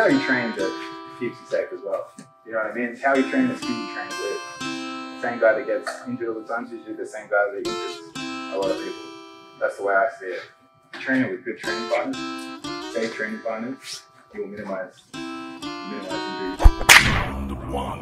you train that keeps you safe as well. You know what I mean? How you train is who you train with. The same guy that gets injured all the time is usually the same guy that injures a lot of people. That's the way I see it. Training with good training partners, safe training partners, you will minimize injuries. Round one.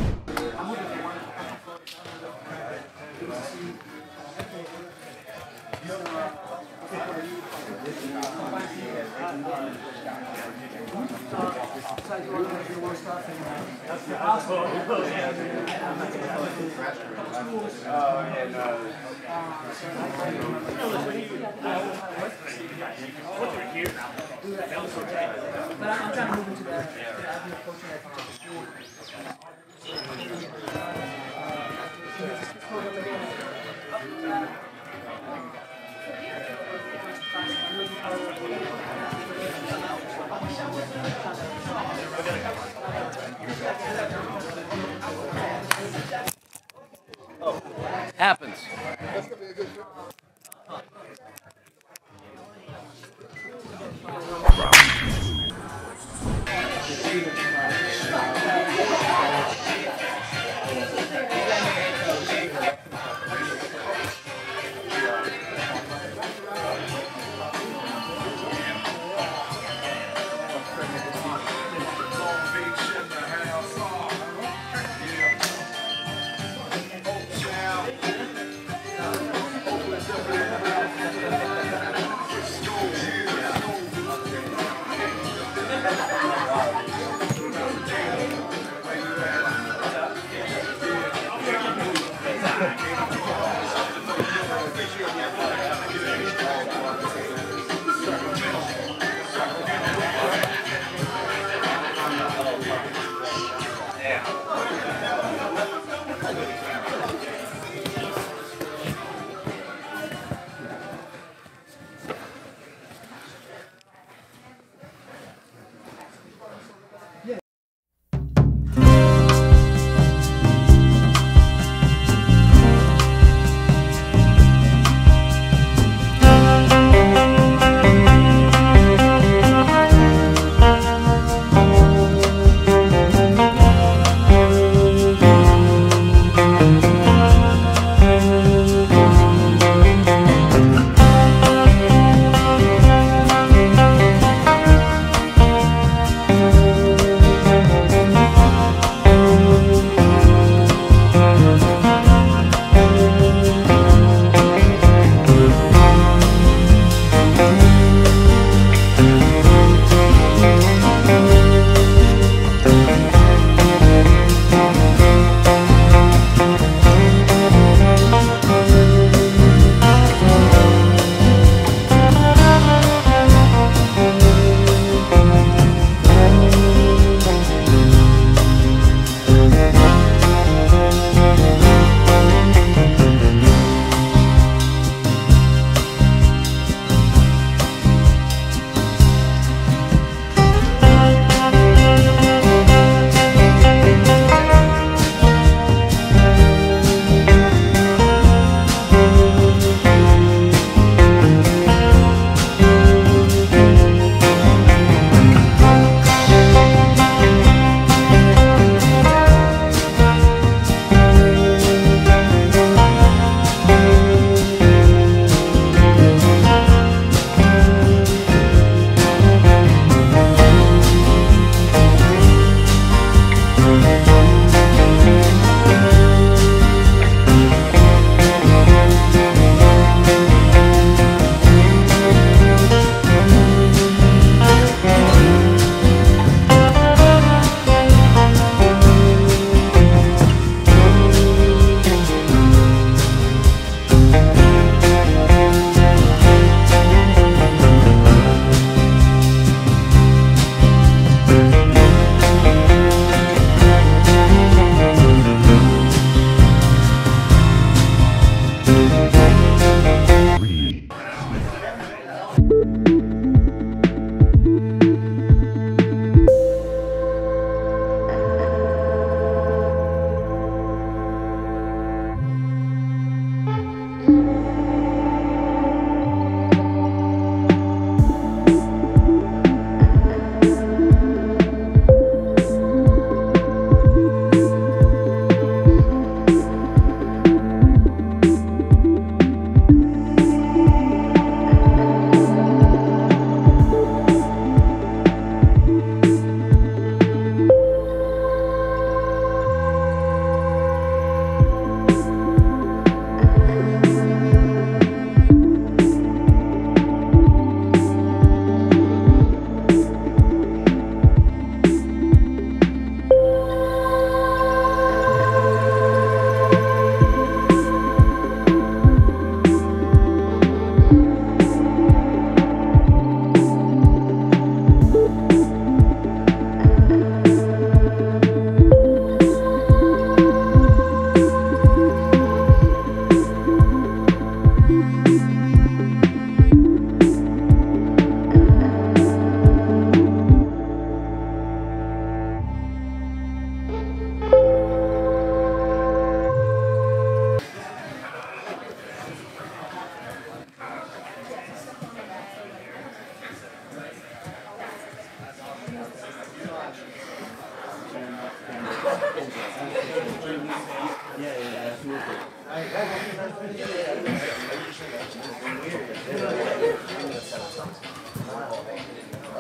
But I'm trying to move into that. I've been coaching at Happens.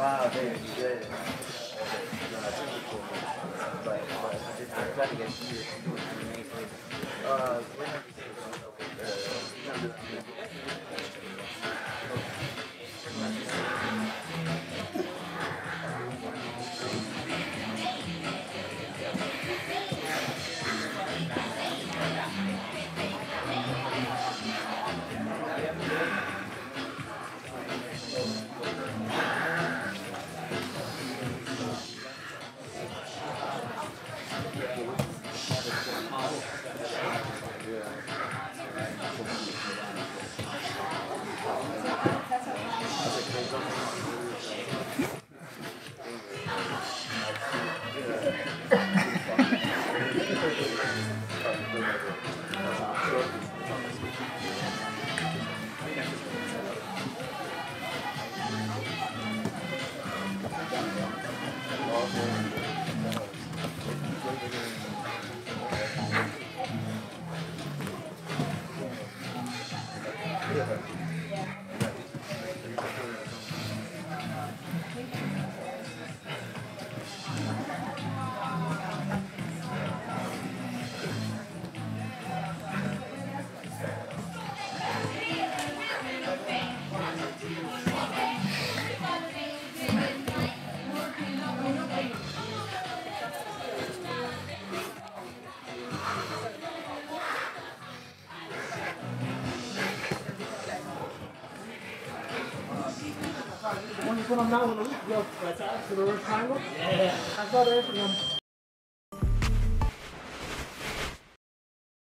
아, 네, 이제 but I'm trying to get you When you put them down on the roof, you go right side to the roof triangle. Yeah. I saw that from them.